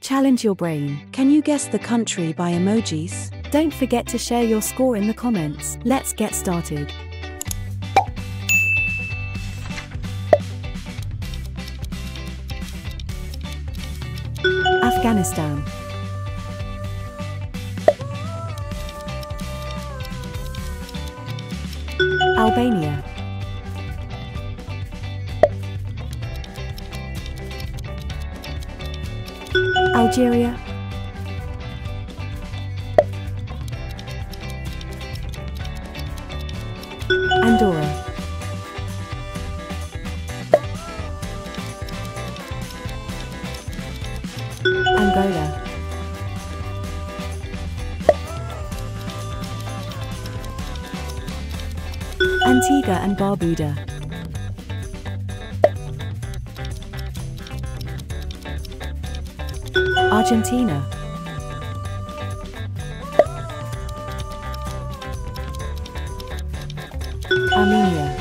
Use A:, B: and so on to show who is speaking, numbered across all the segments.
A: Challenge your brain.
B: Can you guess the country by emojis?
A: Don't forget to share your score in the comments. Let's get started. Afghanistan. Albania. Algeria. Andorra. Angola. Antigua and Barbuda. Argentina. Armenia.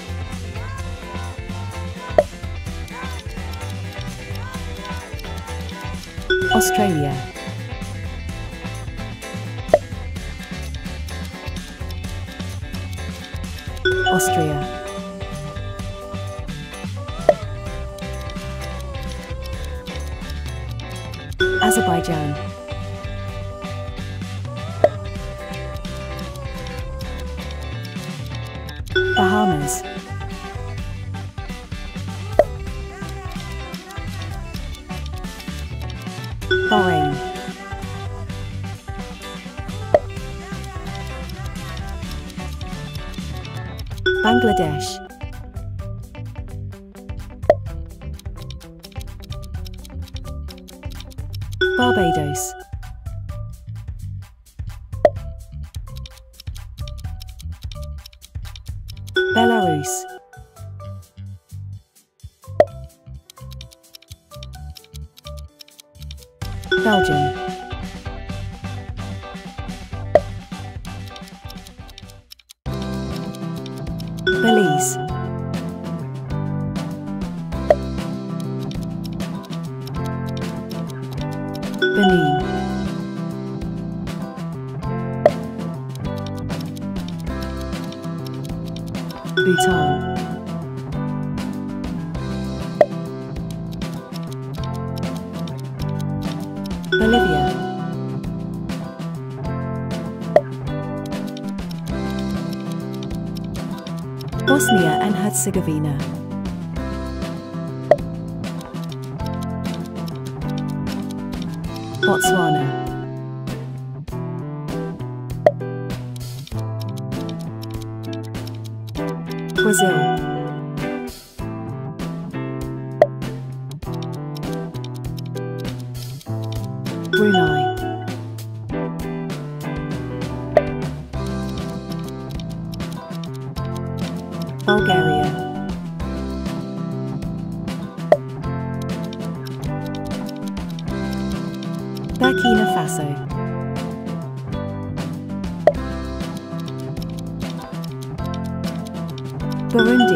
A: Australia. Austria. Azerbaijan. Bahamas. Bahrain. Bangladesh. Barbados. Belarus. Belgium. Belize. Benin. Bhutan. Bolivia. Bosnia and Herzegovina. Botswana. Brazil. Brunei. Bulgaria. Burkina Faso. Burundi.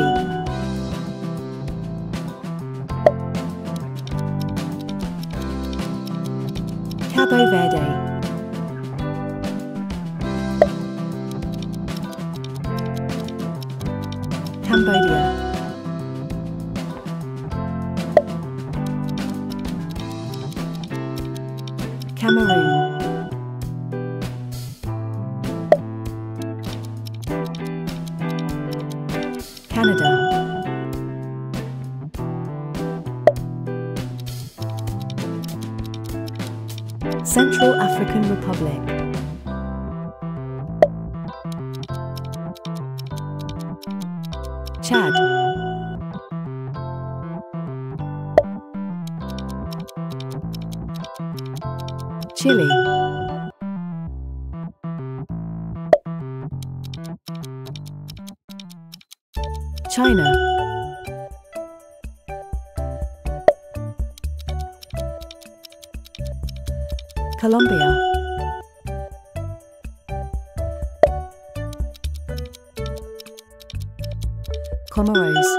A: Cabo Verde. Cambodia. Cameroon. Canada. Central African Republic. Chad. Chile. China. Colombia. Comoros.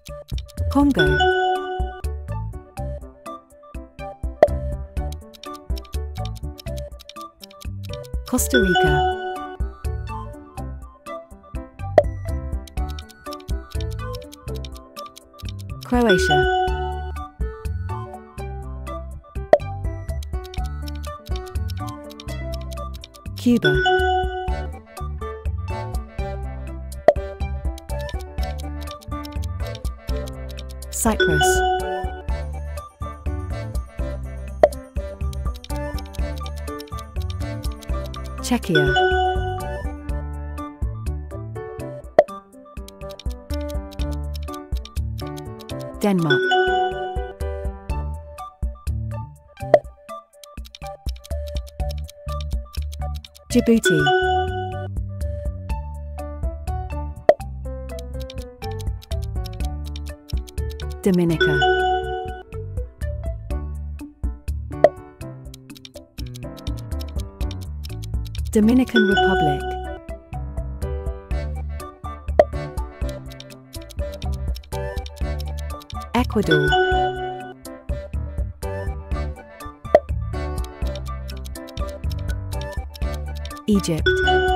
A: Congo, Costa Rica, Croatia, Cuba, Cyprus, Czechia, Denmark, Djibouti, Dominica, Dominican Republic, Ecuador, Egypt.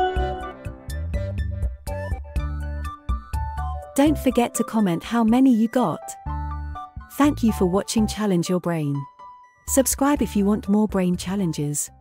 A: Don't forget to comment how many you got. Thank you for watching Challenge Your Brain. Subscribe if you want more brain challenges.